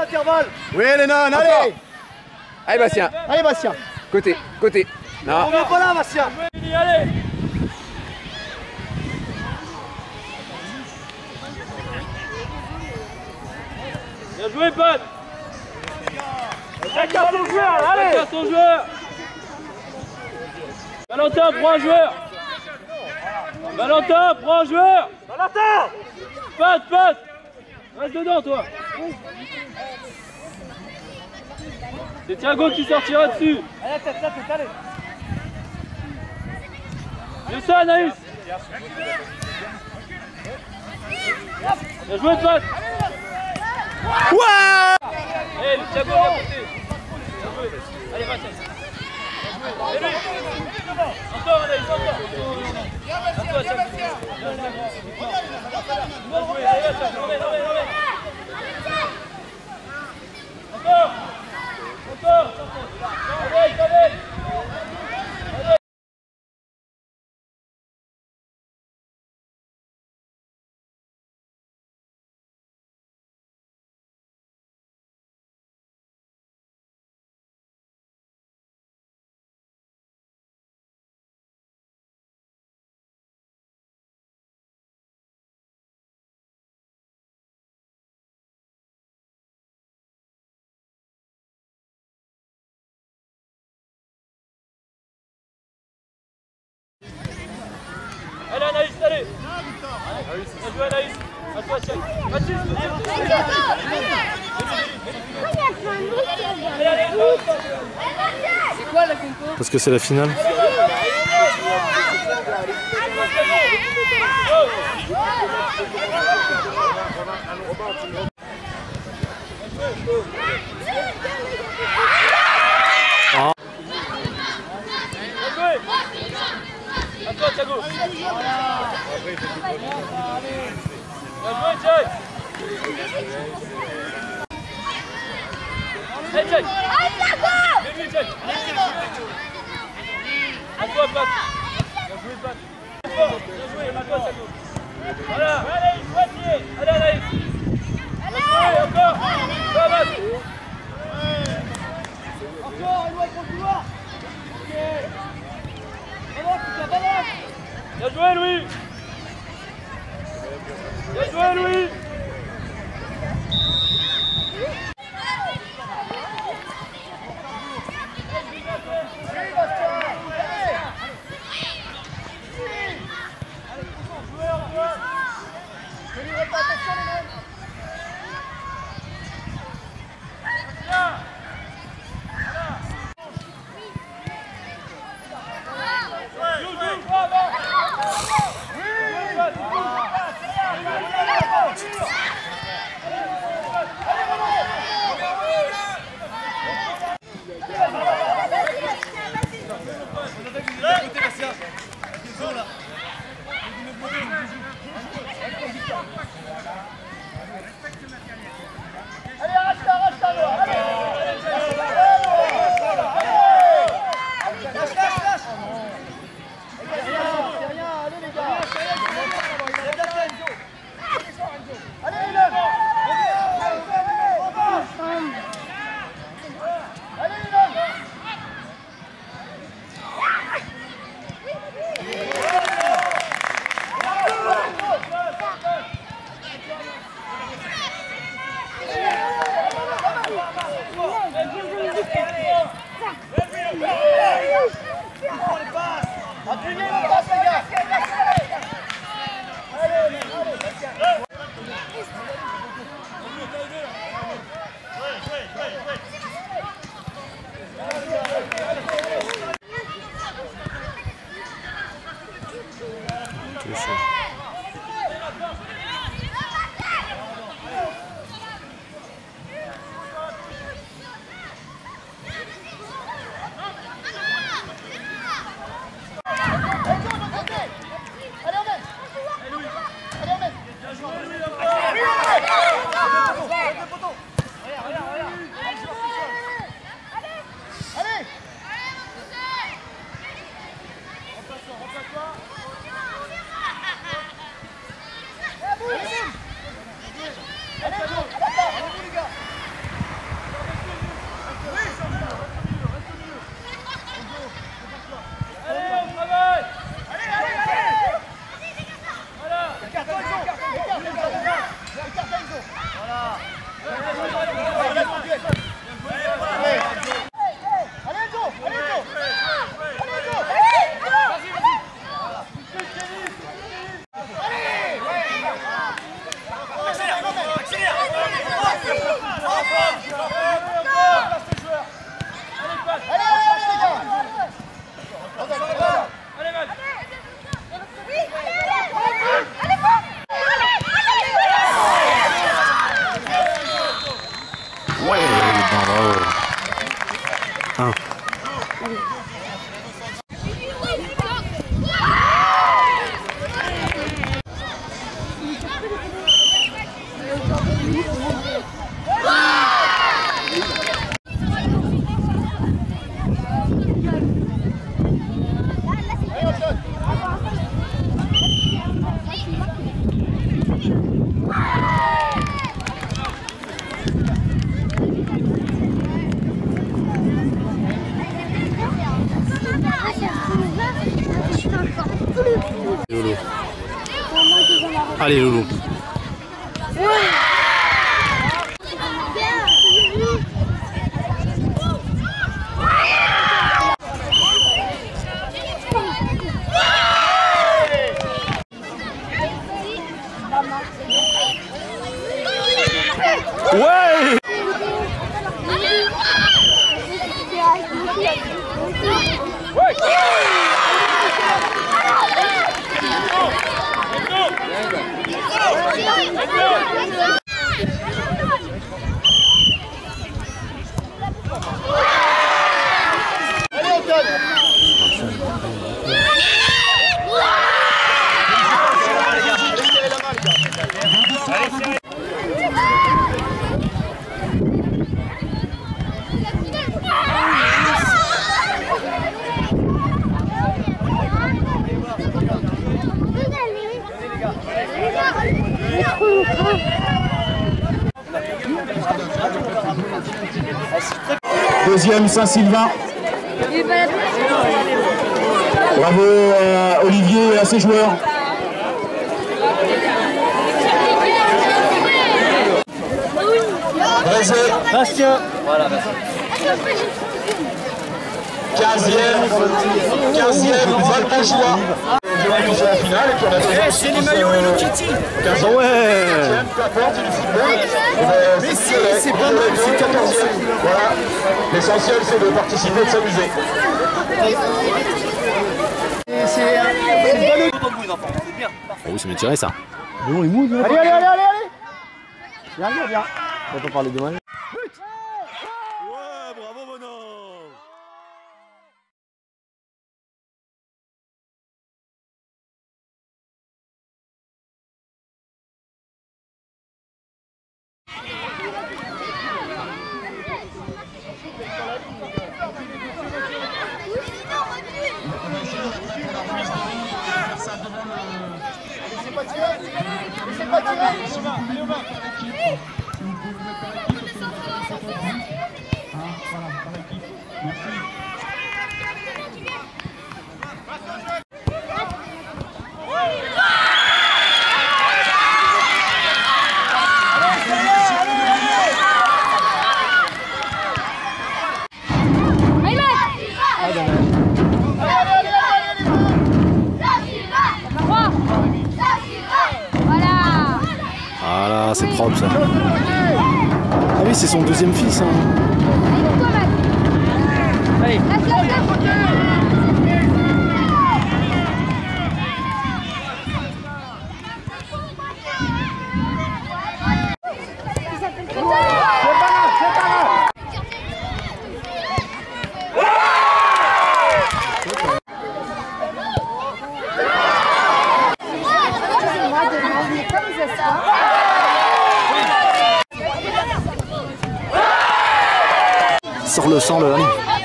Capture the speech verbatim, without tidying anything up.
intervalle. Oui, les nonnes, allez. Allez, Bastien. Allez, Bastien. Côté, côté. Non. On vient pas là, Bastien. Allez. Bien joué, pote. Chacun son joueur, allez. Chacun son joueur. Valentin, prends un joueur. Valentin, prends un joueur. Valentin. Pote, pote. Reste dedans, toi. C'est Thiago qui sortira dessus. Allez, tête, tête, allez. Bien ça, Anaïs. Bien joué, pote. Ouais. Allez, Thiago, viens monter. Bien joué. Allez, va, Thiago. Et lui. Encore, Anaïs, encore. À toi, Thiago. Bien joué, allez, Thiago. Remets, remets, remets. Encore. Encore. Allez, allez. Allez Anaïs, allez. Bien joué Anaïs. À toi Thiago. Mathis, C'est quoi la compo? Parce que c'est la finale. Ah. À toi Thiago. Bien joué Jack. Allez Jack. Bien joué Jack. À toi Pat. Bien joué Pat. Bien joué, à toi Thiago. Voilà. Allez, moitié. Allez Anaïs. Bien joué, encore. Va Pat. Encore, il doit être au couloir. Ok. Balance, putain, balance. Bien joué Louis. Bien joué Louis. Ouais, bravo. Un. Loulou. Allez Loulou. Ouais. Deuxième Saint-Sylvain. Bravo à Olivier et à ses joueurs. Brézé. Bastien. Voilà, Bastien. quinzième, quinzième, Valbonjoie. En finale, et puis on a déjà C'est les maillots Hello Kitty. quinze ans. Ouais. Peu importe, c'est du football. Mais si, c'est pas mal, c'est quatorzième. Voilà. L'essentiel, c'est de participer et de s'amuser. C'est le bon Oh oui, c'est bien tiré ça. Allez, allez, allez, allez, allez. Viens, viens, viens. On peut parler de moi. Ouais, bravo bonhomme. Laissez pas tirer. Laissez pas tirer. Allez, Aubin. Voilà, c'est propre ça. Ah oui, c'est son deuxième fils. Hein. Allez. Sors le sang le.